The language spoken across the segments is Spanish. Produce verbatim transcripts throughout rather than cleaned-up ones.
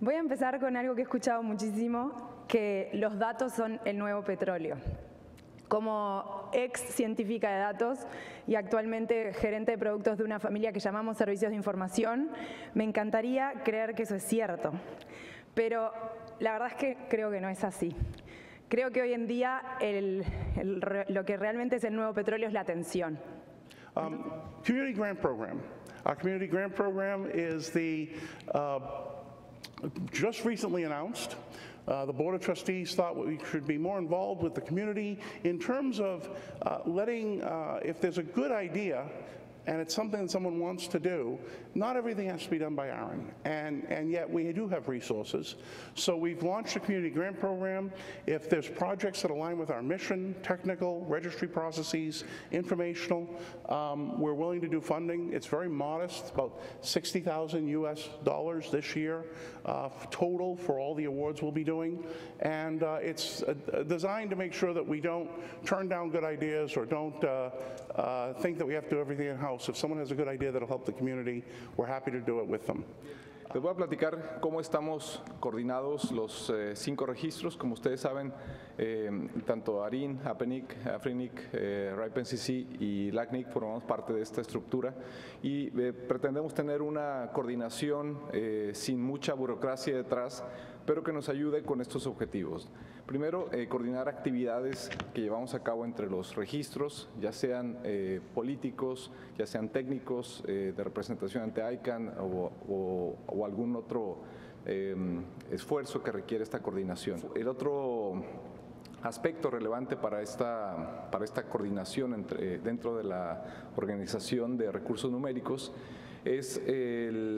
Voy a empezar con algo que he escuchado muchísimo, que los datos son el nuevo petróleo. Como ex científica de datos y actualmente gerente de productos de una familia que llamamos Servicios de Información, me encantaría creer que eso es cierto, pero la verdad es que creo que no es así. Creo que hoy en día el, el, lo que realmente es el nuevo petróleo es la atención. Um, community grant program. Our community grant program is the uh, just recently announced. Uh, the Board of Trustees thought we should be more involved with the community in terms of uh, letting, uh, if there's a good idea and it's something that someone wants to do, not everything has to be done by Aaron, and, and yet we do have resources. So we've launched a community grant program. If there's projects that align with our mission, technical, registry processes, informational, um, we're willing to do funding. It's very modest, about sixty thousand U S dollars this year uh, total for all the awards we'll be doing. And uh, it's uh, designed to make sure that we don't turn down good ideas or don't uh, uh, think that we have to do everything in-house. If someone has a good idea that'll help the community, we're happy to do it with them. Les voy a platicar cómo estamos coordinados los eh, cinco registros. Como ustedes saben, eh, tanto ARIN, APNIC, AFRINIC, eh, RIPE-N C C y LACNIC formamos parte de esta estructura y eh, pretendemos tener una coordinación eh, sin mucha burocracia detrás, pero que nos ayude con estos objetivos. Primero, eh, coordinar actividades que llevamos a cabo entre los registros, ya sean eh, políticos, ya sean técnicos, eh, de representación ante I C A N o, o, o algún otro eh, esfuerzo que requiere esta coordinación. El otro aspecto relevante para esta, para esta coordinación entre, dentro de la Organización de Recursos Numéricos es el,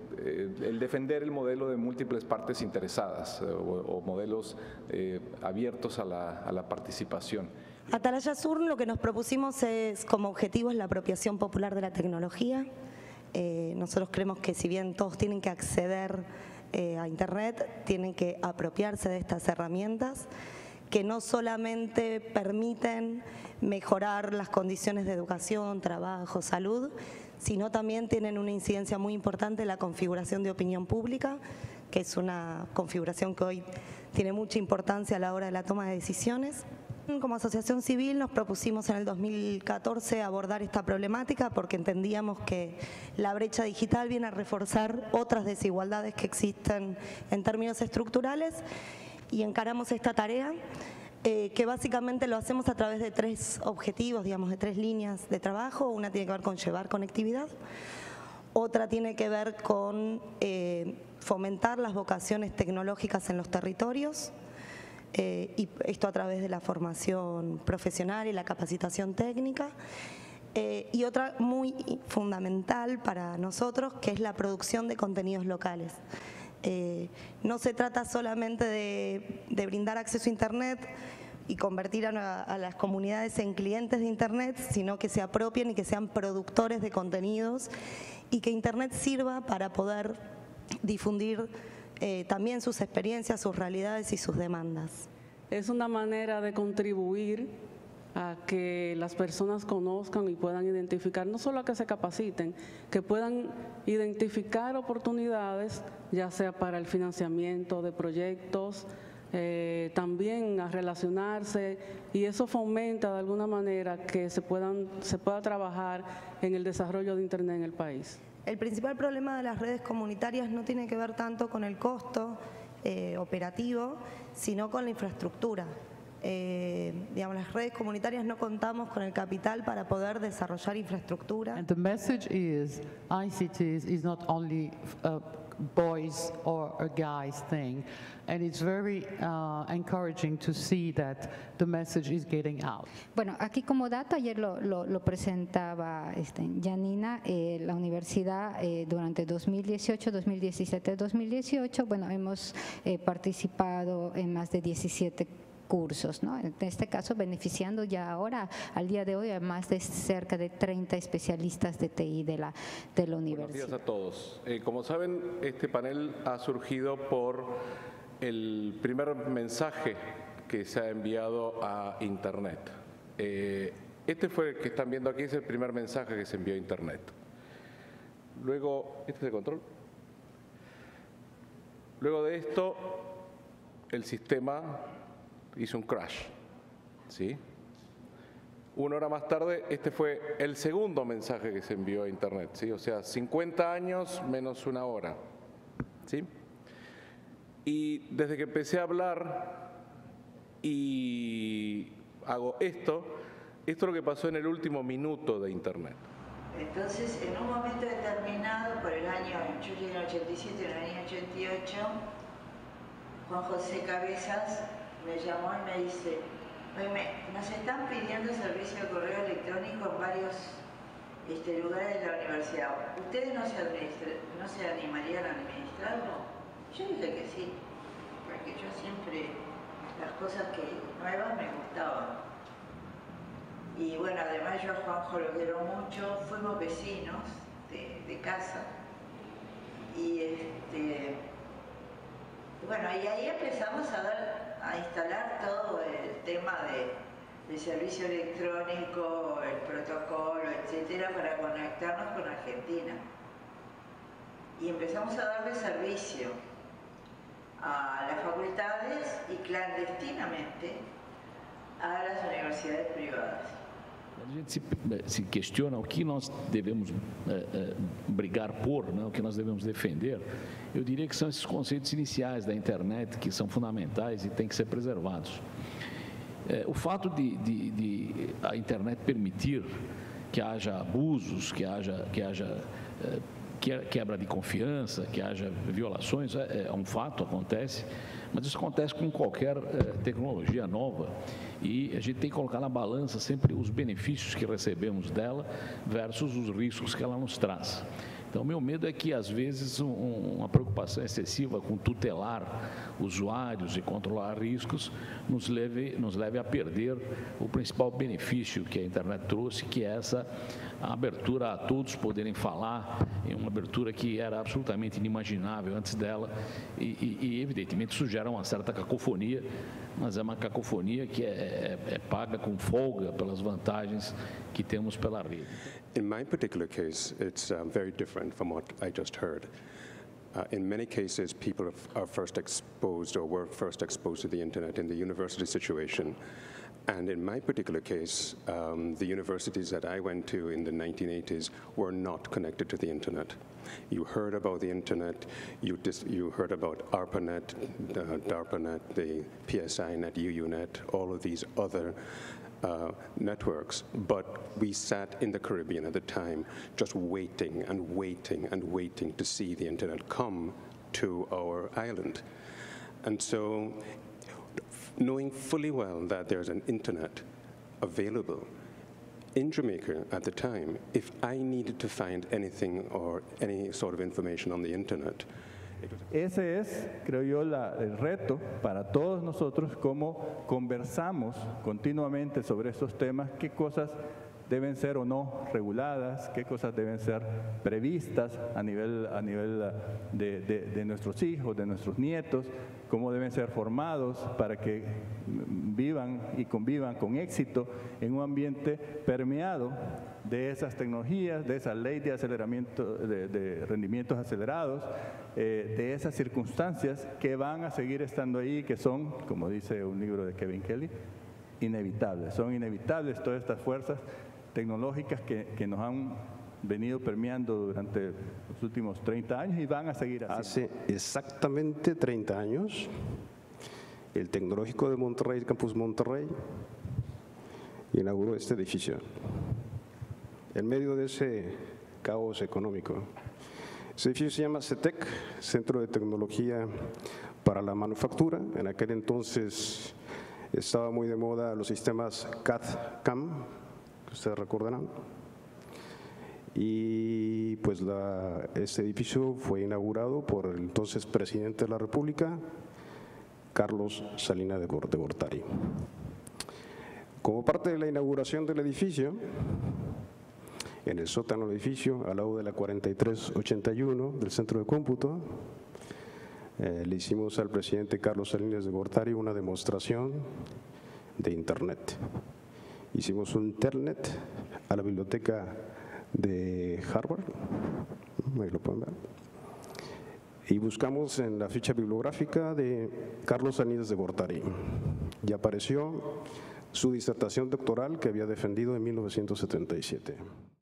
el defender el modelo de múltiples partes interesadas o, o modelos eh, abiertos a la, a la participación. Atalaya Sur lo que nos propusimos es como objetivo es la apropiación popular de la tecnología. Eh, nosotros creemos que si bien todos tienen que acceder eh, a Internet, tienen que apropiarse de estas herramientas que no solamente permiten mejorar las condiciones de educación, trabajo, salud, sino también tienen una incidencia muy importante en la configuración de opinión pública, que es una configuración que hoy tiene mucha importancia a la hora de la toma de decisiones. Como asociación civil nos propusimos en el dos mil catorce abordar esta problemática porque entendíamos que la brecha digital viene a reforzar otras desigualdades que existen en términos estructurales y encaramos esta tarea eh, que básicamente lo hacemos a través de tres objetivos, digamos, de tres líneas de trabajo. Una tiene que ver con llevar conectividad, otra tiene que ver con eh, fomentar las vocaciones tecnológicas en los territorios, eh, y esto a través de la formación profesional y la capacitación técnica. Eh, y otra muy fundamental para nosotros, que es la producción de contenidos locales. Eh, no se trata solamente de, de brindar acceso a Internet y convertir a, a las comunidades en clientes de Internet, sino que se apropien y que sean productores de contenidos y que Internet sirva para poder difundir eh, también sus experiencias, sus realidades y sus demandas. Es una manera de contribuir a que las personas conozcan y puedan identificar, no solo a que se capaciten, que puedan identificar oportunidades, ya sea para el financiamiento de proyectos, eh, también a relacionarse, y eso fomenta de alguna manera que se, puedan, se pueda trabajar en el desarrollo de Internet en el país. El principal problema de las redes comunitarias no tiene que ver tanto con el costo eh, operativo, sino con la infraestructura. Eh, digamos, las redes comunitarias no contamos con el capital para poder desarrollar infraestructura. And the message is I C Ts is not only a boys or a guys thing, and it's very uh, encouraging to see that the message is getting out. Bueno, aquí como dato, ayer lo, lo, lo presentaba este, Janina, eh, la universidad eh, durante dos mil dieciocho, dos mil diecisiete, dos mil dieciocho, bueno, hemos eh, participado en más de diecisiete cursos, ¿no? En este caso beneficiando ya ahora, al día de hoy, a más de cerca de treinta especialistas de T I de la, de la universidad. Buenos días a todos. Eh, como saben, este panel ha surgido por el primer mensaje que se ha enviado a Internet. Eh, este fue el que están viendo aquí, es el primer mensaje que se envió a Internet. Luego, ¿este es el control? Luego de esto, el sistema hizo un crash, ¿sí? Una hora más tarde, este fue el segundo mensaje que se envió a Internet, ¿sí? O sea, cincuenta años menos una hora, ¿sí? Y desde que empecé a hablar y hago esto, esto es lo que pasó en el último minuto de Internet. Entonces, en un momento determinado, por el año, yo llegué en el ochenta y siete, en el año ochenta y ocho, Juan José Cabezas me llamó y me dice: Oye, nos están pidiendo servicio de correo electrónico en varios este, lugares de la universidad. ¿Ustedes no se, no se animarían a administrarlo? Yo dije que sí, porque yo siempre, las cosas que nuevas me gustaban. Y bueno, además yo a Juanjo lo quiero mucho, fuimos vecinos de, de casa. Y este, bueno, y ahí empezamos a dar, a instalar todo el tema de, de servicio electrónico, el protocolo, etcétera, para conectarnos con Argentina. Y empezamos a darle servicio a las facultades y clandestinamente a las universidades privadas. A gente se, se questiona o que nós devemos é, é, brigar por, né, o que nós devemos defender, eu diria que são esses conceitos iniciais da internet que são fundamentais e têm que ser preservados. É, o fato de, de, de a internet permitir que haja abusos, que haja, que haja é, quebra de confiança, que haja violações, é, é um fato, acontece, mas isso acontece com qualquer é, tecnologia nova e a gente tem que colocar na balança sempre os benefícios que recebemos dela versus os riscos que ela nos traz. Então, meu medo é que, às vezes, um, uma preocupação excessiva com tutelar usuários e controlar riscos nos leve, nos leve a perder o principal benefício que a internet trouxe, que é essa abertura a todos poderem falar, em uma abertura que era absolutamente inimaginável antes dela e, e, e evidentemente, isso gera uma certa cacofonia, mas é uma cacofonia que é, é, é paga com folga pelas vantagens que temos pela rede. In my particular case, it's uh, very different from what I just heard. Uh, in many cases, people are first exposed or were first exposed to the internet in the university situation. And in my particular case, um, the universities that I went to in the nineteen eighties were not connected to the internet. You heard about the internet, you, dis you heard about ARPANET, uh, DARPANET, the P S I net, U U net, all of these other Uh, networks, but we sat in the Caribbean at the time just waiting and waiting and waiting to see the internet come to our island. And so, knowing fully well that there's an internet available in Jamaica at the time, if I needed to find anything or any sort of information on the internet, ese es, creo yo, la, el reto para todos nosotros, cómo conversamos continuamente sobre estos temas, qué cosas deben ser o no reguladas, qué cosas deben ser previstas a nivel, a nivel de, de, de nuestros hijos, de nuestros nietos, cómo deben ser formados para que vivan y convivan con éxito en un ambiente permeado de esas tecnologías, de esa ley de aceleramiento, de, de rendimientos acelerados, eh, de esas circunstancias que van a seguir estando ahí, que son, como dice un libro de Kevin Kelly, inevitables. Son inevitables todas estas fuerzas tecnológicas que, que nos han venido permeando durante los últimos treinta años y van a seguir así. Hace exactamente treinta años, el Tecnológico de Monterrey, el Campus Monterrey, inauguró este edificio. En medio de ese caos económico, ese edificio se llama CETEC, Centro de Tecnología para la Manufactura. En aquel entonces estaba muy de moda los sistemas C A D-C A M, que ustedes recordarán. Y pues la, este edificio fue inaugurado por el entonces presidente de la República, Carlos Salinas de Gortari. Como parte de la inauguración del edificio, en el sótano del edificio, al lado de la cuarenta y tres ochenta y uno del centro de cómputo, eh, le hicimos al presidente Carlos Salinas de Gortari una demostración de Internet. Hicimos un Telnet a la biblioteca de Harvard, ahí lo pueden ver, y buscamos en la ficha bibliográfica de Carlos Aníbal de Gortari y apareció su disertación doctoral que había defendido en mil novecientos setenta y siete.